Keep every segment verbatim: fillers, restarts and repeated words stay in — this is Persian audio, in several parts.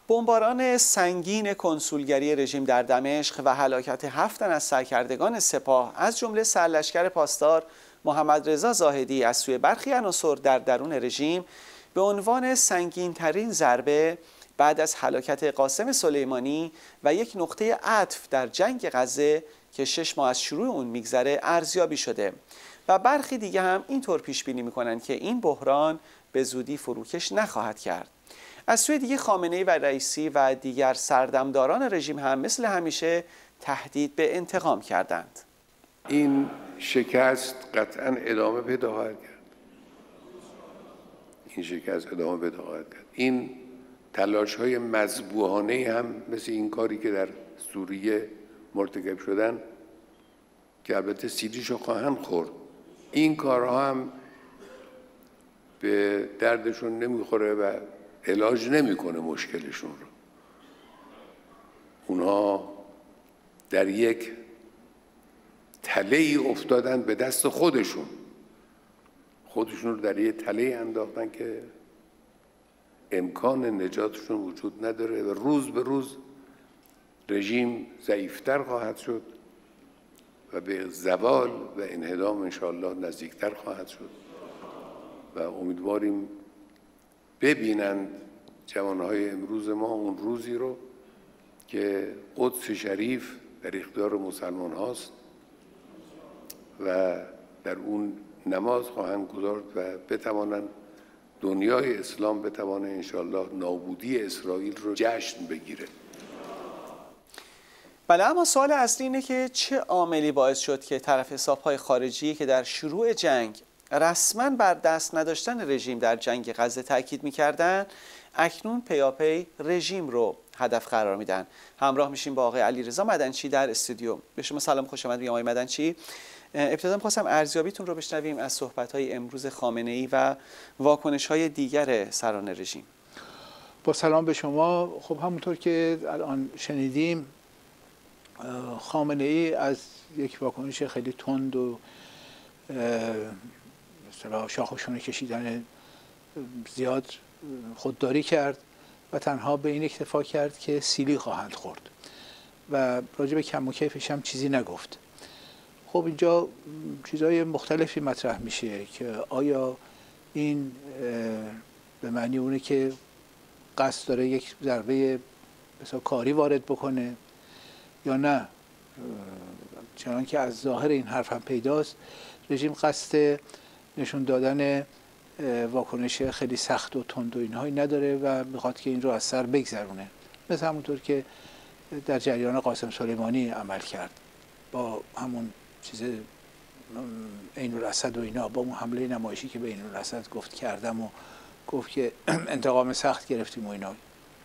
بمباران سنگین کنسولگری رژیم در دمشق و هلاکت هفت تن از سرکردگان سپاه از جمله سرلشکر پاسدار محمد رضا زاهدی از سوی برخی عناصر در درون رژیم به عنوان سنگین‌ترین ضربه بعد از هلاکت قاسم سلیمانی و یک نقطه عطف در جنگ غزه که شش ماه از شروع اون میگذره ارزیابی شده و برخی دیگه هم اینطور پیش بینی میکنن که این بحران به زودی فروکش نخواهد کرد. از سوی دیگه خامنه‌ای و رئیسی و دیگر سردمداران رژیم هم مثل همیشه تهدید به انتقام کردند. این شکست قطعا ادامه پیدا خواهد کرد. این شکست ادامه پیدا خواهد کرد. این تلاش‌های مذبوحانه هم مثل این کاری که در سوریه مرتکب شدن که البته سیدیشو خواهند خورد، این کارها هم به دردشون نمیخوره و علاج نمیکنه مشکلشون رو. اونها در یک تله‌ای افتادن به دست خودشون خودشون رو در یک تله‌ای انداختن که امکان نجاتشون وجود نداره و روز به روز رژیم ضعیفتر خواهد شد و به زوال و انهدام انشاءالله نزدیکتر خواهد شد و امیدواریم ببینند جوانهای امروز ما اون روزی رو که قدس شریف در اختیار مسلمان هاست و در اون نماز خواهند گذارد و بتوانند دنیای اسلام بتوانه انشاءالله نابودی اسرائیل رو جشن بگیره. بله، اما سوال اصلی اینه که چه عاملی باعث شد که طرف حساب‌های خارجی که در شروع جنگ رسما بر دست نداشتن رژیم در جنگ غزه تاکید می‌کردند اکنون پیاپی رژیم رو هدف قرار میدن. همراه میشیم با آقای علیرضا مدنچی در استودیو. به شما سلام، خوش آمد آقای مدنچی. ابتدا می‌خواستم ارزیابیتون رو بشنویم از صحبت‌های امروز خامنه‌ای و واکنش‌های دیگر سران رژیم. با سلام به شما. خب همونطور که الان شنیدیم، خامنه‌ای از یک واکنش خیلی تند و مثلا شاخ و شونه کشیدن زیاد خودداری کرد و تنها به این اکتفا کرد که سیلی خواهند خورد و راجع به کم و کیفش هم چیزی نگفت. خب اینجا چیزهای مختلفی مطرح میشه که آیا این به معنی اونه که قصد داره یک ضربه مثلا کاری وارد بکنه یا نه؟ چنان که از ظاهر این حرف هم پیداست، رژیم قصد نشون دادن واکنش خیلی سخت و تند و اینهایی نداره و میخواد که این رو از سر بگذرونه، مثل همونطور که در جریان قاسم سلیمانی عمل کرد با همون چیز عین الاسد و اینا، با اون حمله نمایشی که به عین الاسد گفت کردم و گفت که انتقام سخت گرفتیم و اینا.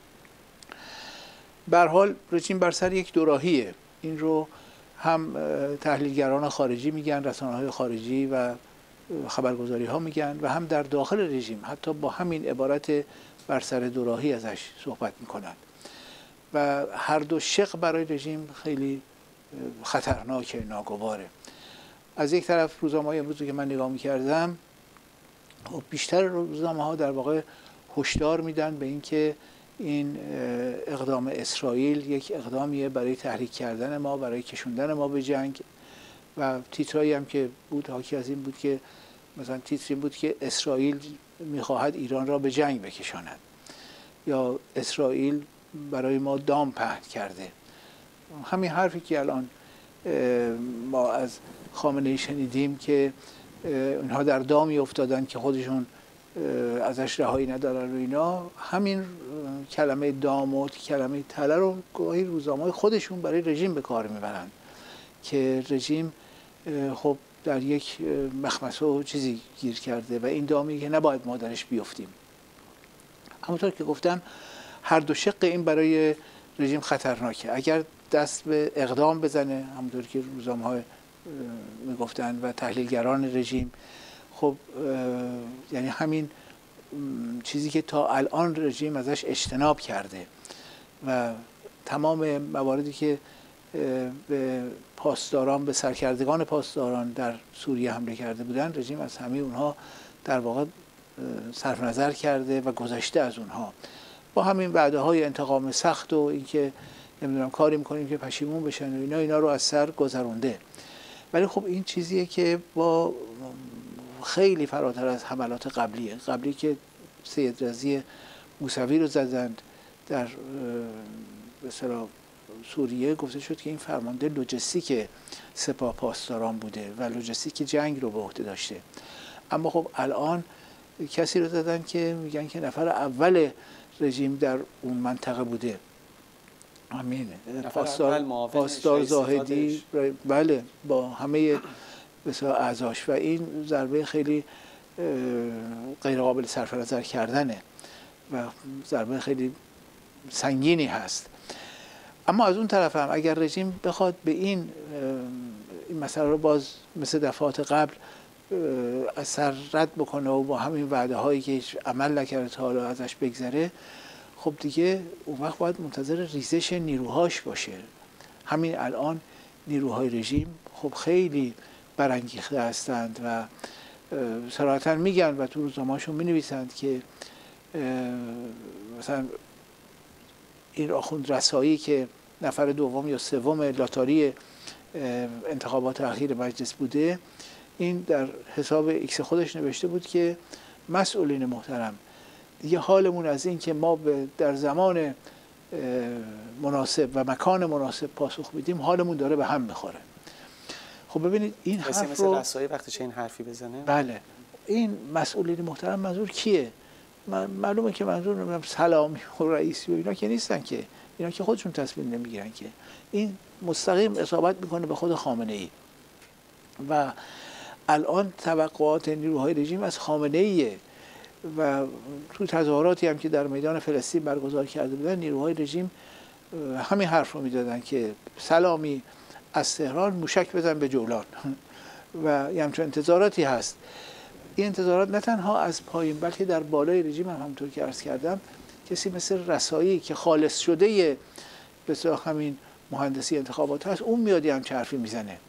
به هر حال رژیم بر سر یک دوراهیه. این رو هم تحلیلگران خارجی میگن، رسانه‌های خارجی و خبرگزاری ها میگن و هم در داخل رژیم حتی با همین عبارت بر سر دوراهی ازش صحبت میکنن و هر دو شق برای رژیم خیلی خطرناکه، ناگواره. از یک طرف روزنامه‌های امروز که من نگاه میکردم، خب بیشتر روزنامه ها در واقع هشدار میدن به اینکه این اقدام اسرائیل یک اقدامیه برای تحریک کردن ما، برای کشوندن ما به جنگ و تیترایی هم که بود حاکی از این بود که مثلا تیتری بود که اسرائیل میخواهد ایران را به جنگ بکشاند یا اسرائیل برای ما دام پهن کرده. همین حرفی که الان ما از خامنه‌ای شنیدیم که اونها در دامی افتادن که خودشون ازش رهایی ندارن و اینا، همین کلمه دام و کلمه تله رو گاهی روزنامه‌های خودشون برای رژیم به کار میبرن که رژیم خب در یک مخمصه و چیزی گیر کرده و این دامی که نباید ما درش بیفتیم. همونطور که گفتم هر دو شق این برای رژیم خطرناکه. اگر دست به اقدام بزنه همونطور که روزنامه‌ها میگفتن و تحلیلگران رژیم، خب یعنی همین چیزی که تا الان رژیم ازش اجتناب کرده و تمام مواردی که به پاسداران، به سرکردگان پاسداران در سوریه حمله کرده بودن، رژیم از همه اونها در واقع صرف نظر کرده و گذشته از اونها با همین وعده های انتقام سخت و اینکه نمیدونم کاری میکنیم که پشیمون بشن و اینا اینا رو از سر گذرونده. ولی خب این چیزیه که با خیلی فراتر از حملات قبلیه. قبلی که سید رضی موسوی رو زدند در به اصطلاح سوریه، گفته شد که این فرمانده لوجستیک سپاه پاسداران بوده و لوجستیک جنگ رو به عهده داشته. اما خب الان کسی رو زدن که میگن که نفر اول رژیم در اون منطقه بوده، همین پاسدار پاسدار زاهدی، بله، با همه بسیار اعضاش، و این ضربه خیلی غیر قابل صرف نظر کردنه و ضربه خیلی سنگینی هست. اما از اون طرف هم اگر رژیم بخواد به این این مسئله رو باز مثل دفعات قبل از سر رد بکنه و با همین وعده هایی که هیچ عمل نکرده تا حالا ازش بگذره، خب دیگه اون وقت باید منتظر ریزش نیروهاش باشه. همین الان نیروهای رژیم خب خیلی برانگیخته هستند و صراحتاً میگن و تو روزنامه‌هاشون مینویسند که مثلا این آخوند رسایی که نفر دوم یا سوم لاتاری انتخابات اخیر مجلس بوده، این در حساب ایکس خودش نوشته بود که مسئولین محترم، دیگه حالمون از این که ما در زمان مناسب و مکان مناسب پاسخ میدیم حالمون داره به هم میخوره. خب ببینید این حرف رو رسایی وقتی چه این حرفی بزنه، بله، این مسئولین محترم منظور کیه؟ معلومه که منظور نمیدونم سلامی و رئیسی و اینا که نیستن، که اینا که خودشون تصمیم نمیگیرن، که این مستقیم اصابت میکنه به خود خامنه ای. و الان توقعات نیروهای رژیم از خامنه ایه و تو تظاهراتی هم که در میدان فلسطین برگزار کرده بودن، نیروهای رژیم همین حرف رو میدادن که سلامی از تهران موشک بزن به جولان و یه همچون انتظاراتی هست. این انتظارات نه تنها از پایین بلکه در بالای رژیم هم همونطور که عرض کردم کسی مثل رسایی که خالص شده بسیار همین مهندسی انتخابات هست، اون میاد هم چه حرفی میزنه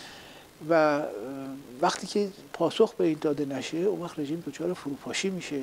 و وقتی که پاسخ به این داده نشه اون وقت رژیم دچار فروپاشی میشه،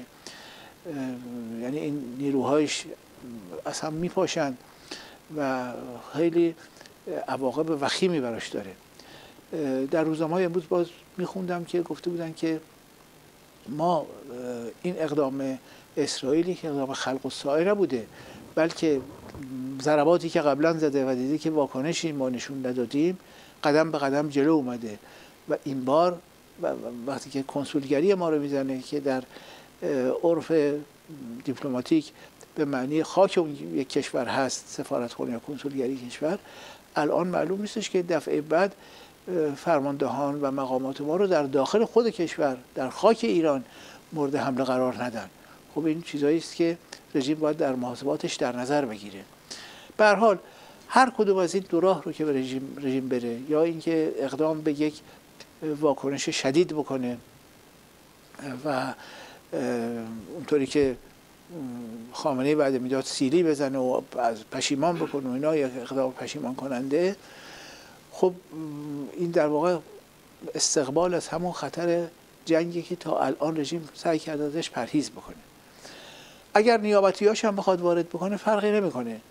یعنی این نیروهایش از هم میپاشند و خیلی عواقب وخیمی براش داره. در روزنامه‌های امروز باز میخوندم که گفته بودن که ما این اقدام اسرائیلی که اقدام خلق الساعه نبوده، بلکه ضرباتی که قبلا زده و دیدی که واکنشی ما نشون ندادیم قدم به قدم جلو اومده و این بار وقتی که کنسولگری ما رو میزنه که در عرف دیپلماتیک به معنی خاک اون یک کشور هست، سفارتخانه یا کنسولگری کشور، الان معلوم نیستش که دفعه بعد فرماندهان و مقامات ما رو در داخل خود کشور در خاک ایران مورد حمله قرار ندن. خب این چیزایی است که رژیم باید در محاسباتش در نظر بگیره. به هر حال هر کدوم از این دو راه رو که به رژیم رژیم بره، یا اینکه اقدام به یک واکنش شدید بکنه و اونطوری که خامنه‌ای بعد میداد سیلی بزنه و از پشیمان بکنه و اینا، یک اقدام پشیمان کننده، خب این در واقع استقبال از همون خطر جنگی که تا الان رژیم سعی کرده ازش پرهیز بکنه. اگر نیابتیاش هم بخواد وارد بکنه فرقی نمیکنه.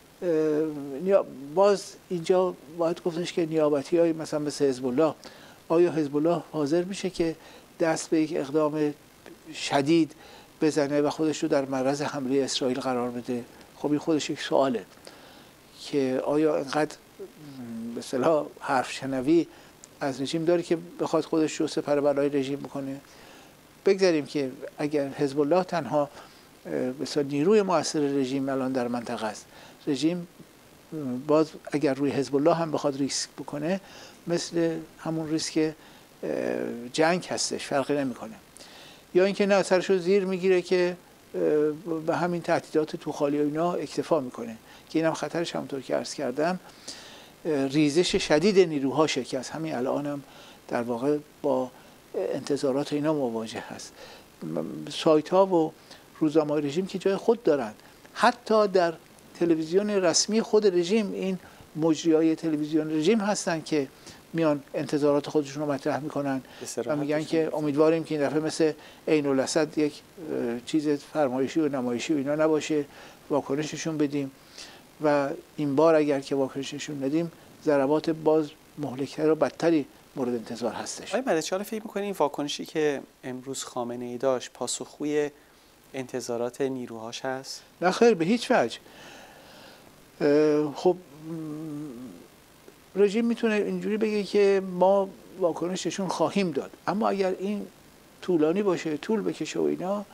باز اینجا باید گفتش که نیابتیای مثلا مثل حزب الله، آیا حزب الله حاضر میشه که دست به یک اقدام شدید بزنه و خودش رو در معرض حمله اسرائیل قرار بده؟ خب این خودش یک سواله که آیا اینقدر به اصطلاح حرف شنوی از رژیم داره که بخواد خودش رو سپر بلای رژیم بکنه؟ بگذاریم که اگر حزب الله تنها به اصطلاح نیروی مؤثر رژیم الان در منطقه است، رژیم باز اگر روی حزب الله هم بخواد ریسک بکنه مثل همون ریسک جنگ هستش، فرقی نمیکنه. یا اینکه نه سرش رو زیر میگیره که به همین تهدیدات توخالی و اینا اکتفا میکنه، که اینم خطرش همونطور که عرض کردم ریزش شدید نیروهاشه که از همین الان هم در واقع با انتظارات اینا مواجه هست. سایت ها و روزنامه‌های رژیم که جای خود دارن، حتی در تلویزیون رسمی خود رژیم این مجریای تلویزیون رژیم هستن که میان انتظارات خودشون رو مطرح میکنن و میگن که امیدواریم که این دفعه مثل عین الاسد یک چیز فرمایشی و نمایشی و اینا نباشه، واکنششون بدیم و این بار اگر که واکنششون ندیم ضربات باز مهلکتر و بدتری مورد انتظار هستش. آقای مددچی حالا فکر می‌کنید این واکنشی که امروز خامنه‌ای داشت پاسخگوی انتظارات نیروهاش هست؟ نه خیر، به هیچ وجه. خب رژیم میتونه اینجوری بگه که ما واکنششون خواهیم داد، اما اگر این طولانی باشه، طول بکشه و اینا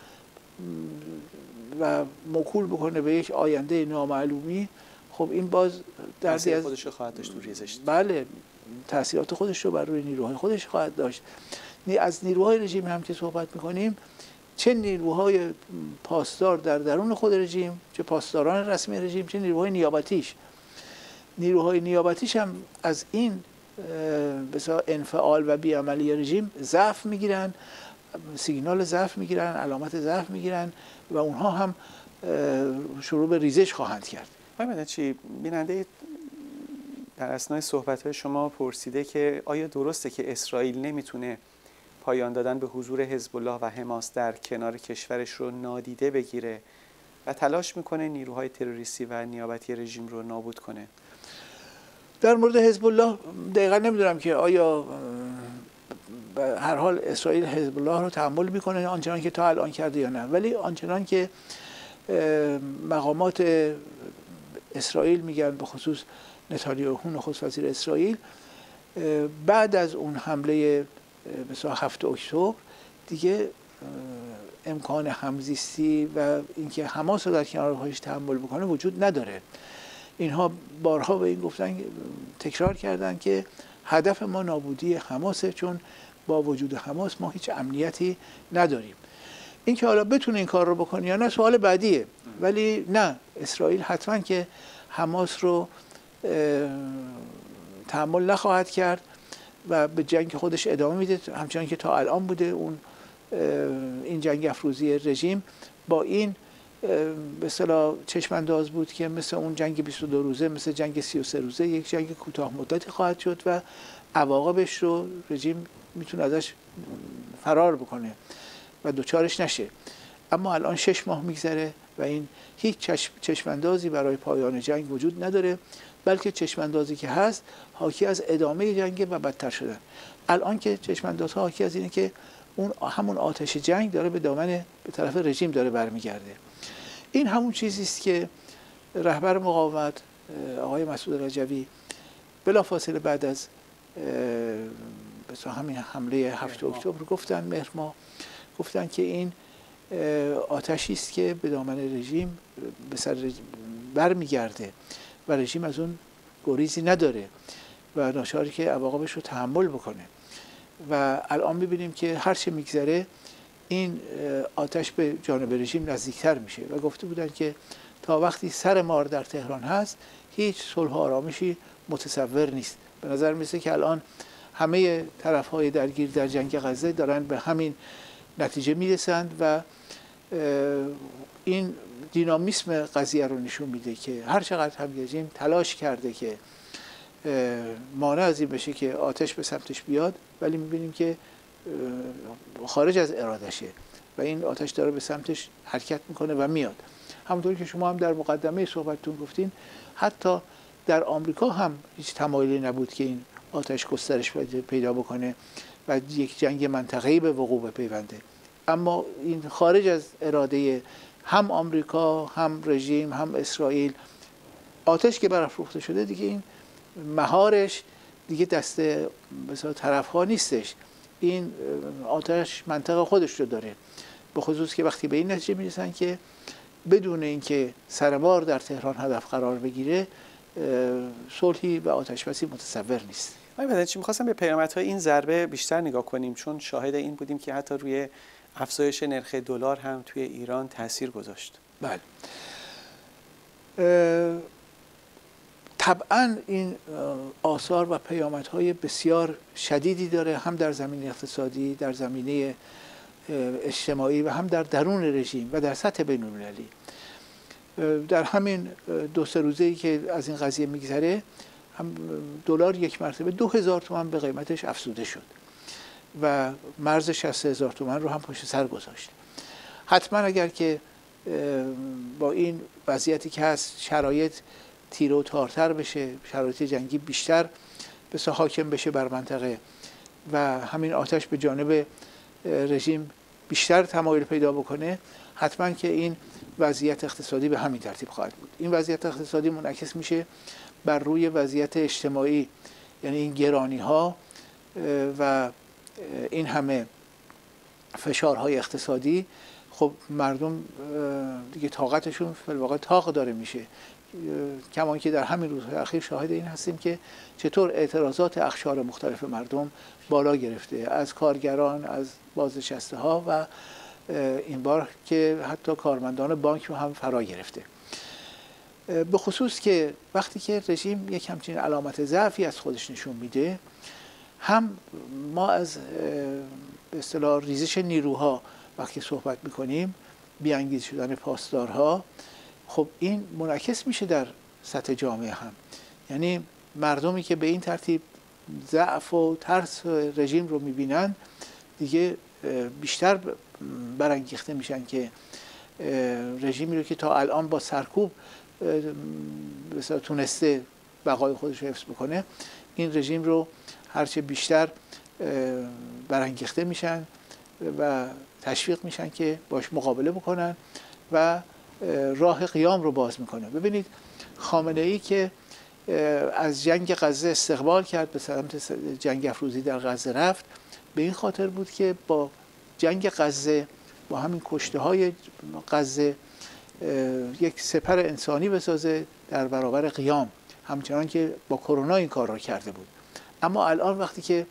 و موکول بکنه به یک آینده نامعلومی، خب این باز دردی از خودش رو خواهد داشت تو ریزش. بله، تاثیرات خودش رو بر روی نیروهای خودش خواهد داشت. از نیروهای رژیم هم که صحبت میکنیم، چه نیروهای پاسدار در درون خود رژیم، چه پاسداران رسمی رژیم، چه نیروهای نیابتیش. نیروهای نیابتیش هم از این بسیار انفعال و بیعملی رژیم ضعف میگیرن، سیگنال ضعف میگیرن، علامت ضعف میگیرن و اونها هم شروع به ریزش خواهند کرد. آقای مددچی، بیننده در اثنای صحبت‌های شما پرسیده که آیا درسته که اسرائیل نمیتونه پایان دادن به حضور حزب الله و حماس در کنار کشورش رو نادیده بگیره و تلاش میکنه نیروهای تروریستی و نیابتی رژیم رو نابود کنه؟ در مورد حزب الله دقیقا نمیدونم که آیا به هر حال اسرائیل حزب الله رو تحمل میکنه آنچنان که تا الان کرده یا نه، ولی آنچنان که مقامات اسرائیل میگن، به خصوص نتانیاهو نخست وزیر اسرائیل، بعد از اون حمله مثلا هفت اکتبر دیگه امکان همزیستی و اینکه حماس رو در کنار خودش تحمل بکنه وجود نداره. اینها بارها به این گفتن، تکرار کردن که هدف ما نابودی حماسه، چون با وجود حماس ما هیچ امنیتی نداریم. اینکه حالا بتونه این کار رو بکنه یا نه سوال بعدیه، ولی نه، اسرائیل حتما که حماس رو تحمل نخواهد کرد و به جنگ خودش ادامه میده، همچنان که تا الان بوده. اون این جنگ افروزی رژیم با این به اصطلاح چشم انداز بود که مثل اون جنگ بیست و دو روزه، مثل جنگ سی و سه روزه یک جنگ کوتاه مدتی خواهد شد و عواقبش رو رژیم میتونه ازش فرار بکنه و دوچارش نشه. اما الان شش ماه میگذره و این هیچ چشم چشماندازی برای پایان جنگ وجود نداره، بلکه چشماندازی که هست حاکی از ادامه جنگ و بدتر شدن. الان که چشماندازها حاکی از اینه که اون همون آتش جنگ داره به دامن به طرف رژیم داره برمیگرده. این همون چیزی است که رهبر مقاومت آقای مسعود رجوی بلافاصله بعد از مثلا همین حمله هفت اکتبر گفتن، مهر ماه، گفتن که این آتشی است که به دامن رژیم به سر برمیگرده و رژیم از اون گریزی نداره و ناچاری که عواقبش رو تحمل بکنه. و الان می‌بینیم که هر چه میگذره این آتش به جانب رژیم نزدیکتر میشه و گفته بودن که تا وقتی سر مار در تهران هست هیچ صلح و آرامشی متصور نیست. به نظر میسه که الان همه طرف‌های درگیر در جنگ غزه دارن به همین نتیجه میرسند و این دینامیسم قضیه رو نشون میده که هر چقدر هم رژیم تلاش کرده که مانع از این بشه که آتش به سمتش بیاد، ولی میبینیم که خارج از ارادشه و این آتش داره به سمتش حرکت میکنه و میاد. همونطور که شما هم در مقدمه صحبتتون گفتین، حتی در آمریکا هم هیچ تمایلی نبود که این آتش گسترش پیدا بکنه و یک جنگ منطقه‌ای به وقوع بپیونده، اما این خارج از اراده هم آمریکا، هم رژیم، هم اسرائیل. آتش که برافروخته شده دیگه این مهارش دیگه دست مثلا طرف‌ها نیستش، این آتش منطقه خودش رو داره، به خصوص که وقتی به این نتیجه میرسن که بدون اینکه سرمار در تهران هدف قرار بگیره صلحی و آتشبسی متصور نیست. آقای مددچی، می‌خواستم به پیامدهای این ضربه بیشتر نگاه کنیم، چون شاهد این بودیم که حتی روی افزایش نرخ دلار هم توی ایران تاثیر گذاشت. بله. طبعا این آثار و پیامدهای بسیار شدیدی داره، هم در زمینه اقتصادی، در زمینه اجتماعی و هم در درون رژیم و در سطح بین‌المللی. در همین دو سه روزه‌ای که از این قضیه میگذره هم دلار یک مرتبه دو هزار تومان به قیمتش افزوده شد و مرز شصت هزار تومان رو هم پشت سر گذاشت. حتما اگر که با این وضعیتی که هست شرایط تیره و تارتر بشه، شرایط جنگی بیشتر بسیار حاکم بشه بر منطقه و همین آتش به جانب رژیم بیشتر تمایل پیدا بکنه، حتما که این وضعیت اقتصادی به همین ترتیب خواهد بود. این وضعیت اقتصادی منعکس میشه بر روی وضعیت اجتماعی، یعنی این گرانی ها و این همه فشارهای اقتصادی. خب مردم دیگه طاقتشون فی الواقع طاق داره میشه، کما که در همین روزهای اخیر شاهد این هستیم که چطور اعتراضات اقشار مختلف مردم بالا گرفته، از کارگران، از بازنشسته ها و این بار که حتی کارمندان بانک رو هم فرا گرفته. به خصوص که وقتی که رژیم یک همچین علامت ضعفی از خودش نشون میده، هم ما از به اصطلاح ریزش نیروها وقتی صحبت میکنیم، بیانگیز شدن پاسدارها، خب این منعکس میشه در سطح جامعه هم. یعنی مردمی که به این ترتیب ضعف و ترس رژیم رو میبینن دیگه بیشتر برانگیخته میشن که رژیمی رو که تا الان با سرکوب مثلا تونسته بقای خودش رو حفظ بکنه، این رژیم رو هرچه بیشتر برانگیخته میشن و تشویق میشن که باش مقابله بکنن و راه قیام رو باز میکنه. ببینید خامنه ای که از جنگ غزه استقبال کرد، به سمت جنگ افروزی در غزه رفت، به این خاطر بود که با جنگ غزه، با همین کشته های غزه یک سپر انسانی بسازه در برابر قیام، همچنان که با کرونا این کار را کرده بود. اما الان وقتی که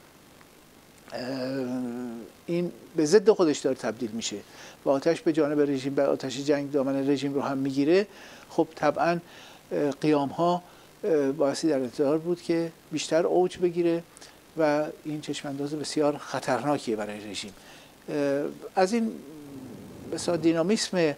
این به ضد خودش داره تبدیل میشه و آتش به جانب رژیم، به آتش جنگ دامن رژیم رو هم میگیره، خب طبعا قیام ها باعثی در انتظار بود که بیشتر اوج بگیره و این چشمانداز بسیار خطرناکیه برای رژیم. از این بسیار دینامیسم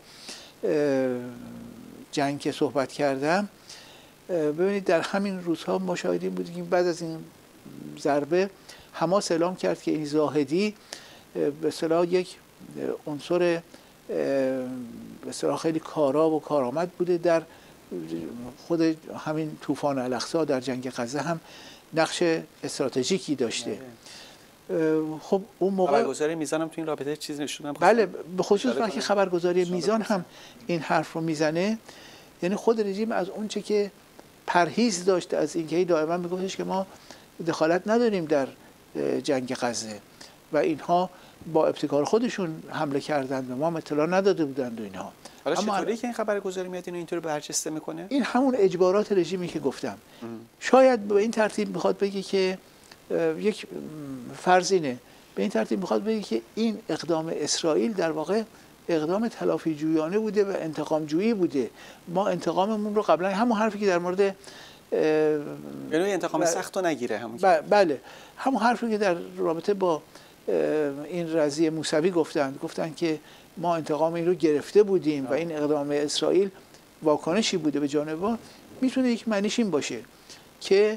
جنگ که صحبت کردم، ببینید در همین روزها ما شاهدیم بودیم که بعد از این ضربه حماس اعلام کرد که این زاهدی به اصطلاح یک عنصر به اصطلاح خیلی کارا و کارآمد بوده در خود همین طوفان الاقصی، در جنگ غزه هم نقش استراتژیکی داشته. خب اون موقع خبرگزاری میزان هم تو این رابطه چیز نشون. بله، به خصوص وقتی خبرگزاری میزان هم این حرف رو میزنه، یعنی خود رژیم از اون چه که پرهیز داشت از اینکه دائما میگفتش که ما دخالت نداریم در جنگ غزه و اینها با ابتکار خودشون حمله کردند و ما هم اطلاع نداده بودند و اینها. حالا چطوری که این خبرگزاری میاد اینو اینطور برجسته میکنه؟ این همون اجبارات رژیمی که گفتم. ام. شاید به این ترتیب میخواد بگه که یک فرضینه، به این ترتیب میخواد بگه که این اقدام اسرائیل در واقع اقدام تلافی جویانه بوده و انتقام جویی بوده. ما انتقاممون رو قبلا، همون حرفی که در مورد یعنی انتقام سخت رو نگیره، همون بله، همون حرفی که در رابطه با این رضیه موسوی گفتن گفتن که ما انتقام این رو گرفته بودیم و این اقدام اسرائیل واکنشی بوده به جانب ما، میتونه یک معنیش این باشه که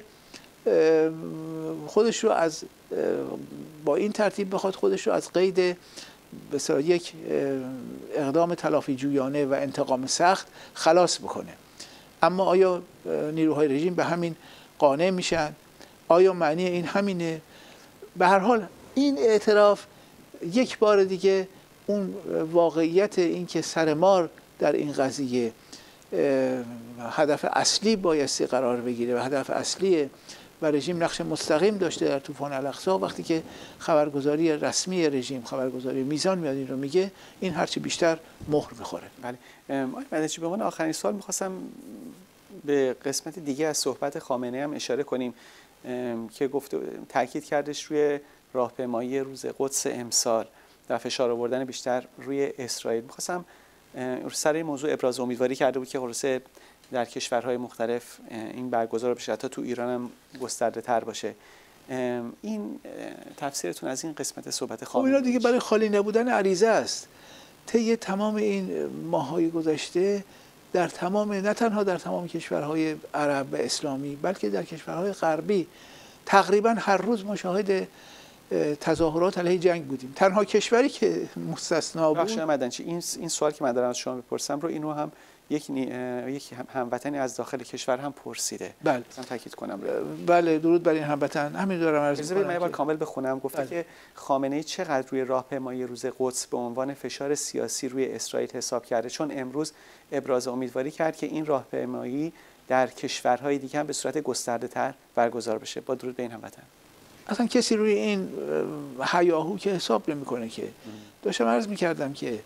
خودش رو از با این ترتیب بخواد خودش رو از قید بسیار یک اقدام تلافی جویانه و انتقام سخت خلاص بکنه. اما آیا نیروهای رژیم به همین قانع میشن؟ آیا معنی این همینه؟ به هر حال این اعتراف یک بار دیگه اون واقعیت این که سرمار در این قضیه هدف اصلی بایستی قرار بگیره و هدف اصلی و رژیم نقش مستقیم داشته در طوفان الاقصی، وقتی که خبرگزاری رسمی رژیم، خبرگزاری میزان میاد این رو میگه، این هرچی بیشتر مهر میخوره. بله. آقای مدنچی، به عنوان آخرین سوال میخواستم به قسمت دیگه از صحبت خامنه‌ای هم اشاره کنیم که گفته تاکید کردش روی راهپیمایی روز قدس امسال و فشار آوردن بیشتر روی اسرائیل. میخواستم سر این موضوع ابراز امیدواری کرده بود که خلاصه در کشورهای مختلف این برگزار بشه، حتی تو ایران هم گسترده تر باشه. این تفسیرتون از این قسمت صحبت خامنه‌ای؟ خب اینا دیگه برای خالی نبودن عریضه است. طی تمام این ماه‌های گذشته در تمام، نه تنها در تمام کشورهای عرب و اسلامی، بلکه در کشورهای غربی تقریبا هر روز ما شاهد تظاهرات علیه جنگ بودیم. تنها کشوری که مستثنا بود. بخش مدنچی این این سوال که من دارم از شما بپرسم رو اینو هم یک یک هموطنی از داخل کشور هم پرسیده. بله. مثلا تاکید کنم. بله درود بر این هموطن. همین دارم عرض می‌کنم. من یه بار کامل بخونم. گفته بله. که خامنه‌ای چقدر روی راهپیمایی روز قدس به عنوان فشار سیاسی روی اسرائیل حساب کرده، چون امروز ابراز امیدواری کرد که این راهپیمایی در کشورهای دیگه هم به صورت گسترده‌تر برگزار بشه. با درود به این هموطن. اصلا کسی روی این هیاهو که حساب نمی‌کنه که. داشتم عرض می‌کردم که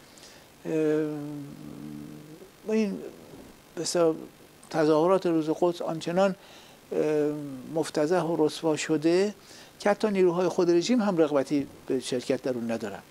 این بسیار تظاهرات روز قدس آنچنان مفتضح و رسوا شده که حتی نیروهای خود رژیم هم رغبتی به شرکت در اون ندارن.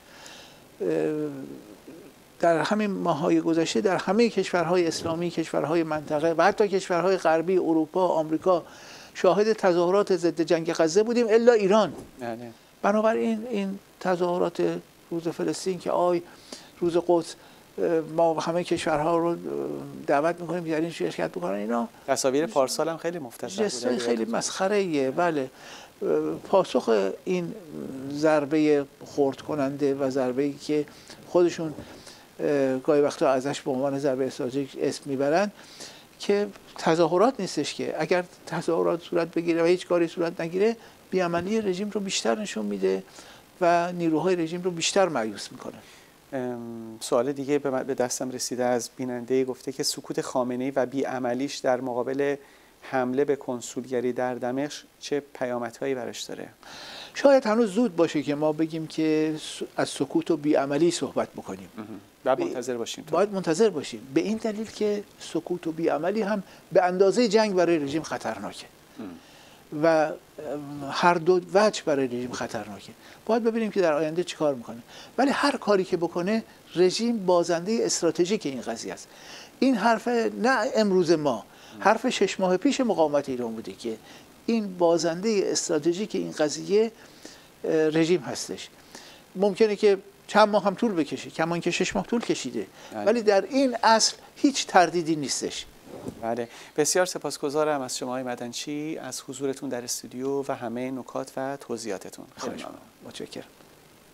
در همین ماه‌های گذشته در همه کشورهای اسلامی، کشورهای منطقه و حتی کشورهای غربی، اروپا، آمریکا شاهد تظاهرات ضد جنگ غزه بودیم الا ایران. بله. بنابراین این تظاهرات روز فلسطین که آی روز قدس ما همه کشورها رو دعوت میکنیم که در این شرکت بکنن، اینا تصاویر پارسال هم خیلی مفتضح بود، خیلی مسخره ایه. بله. پاسخ این ضربه خرد کننده و ضربه‌ای که خودشون گاهی وقتا ازش به عنوان ضربه استراتژیک اسم میبرن که تظاهرات نیستش، که اگر تظاهرات صورت بگیره و هیچ کاری صورت نگیره بی‌عملی رژیم رو بیشتر نشون میده و نیروهای رژیم رو بیشتر مایوس میکنه. سوال دیگه به دستم رسیده از بیننده، گفته که سکوت خامنه‌ای و بی‌عملیش در مقابل حمله به کنسولگری در دمشق چه پیامدهایی براش داره؟ شاید هنوز زود باشه که ما بگیم که از سکوت و بی‌عملی صحبت بکنیم. باید منتظر باشیم. باید منتظر باشیم به این دلیل که سکوت و بی‌عملی هم به اندازه جنگ برای رژیم خطرناکه و هر دو وجه برای رژیم خطرناکه. باید ببینیم که در آینده چیکار میکنه، ولی هر کاری که بکنه رژیم بازنده استراتژیک این قضیه است. این حرف نه امروز ما، حرف شش ماه پیش مقاومت ایران بوده که این بازنده استراتژیک این قضیه رژیم هستش. ممکنه که چند ماه هم طول بکشه، کمان که شش ماه طول کشیده، ولی در این اصل هیچ تردیدی نیستش. بله، بسیار سپاسگزارم از شما آقای مدنچی، از حضورتون در استودیو و همه نکات و توضیحاتتون. خیلی متشکرم.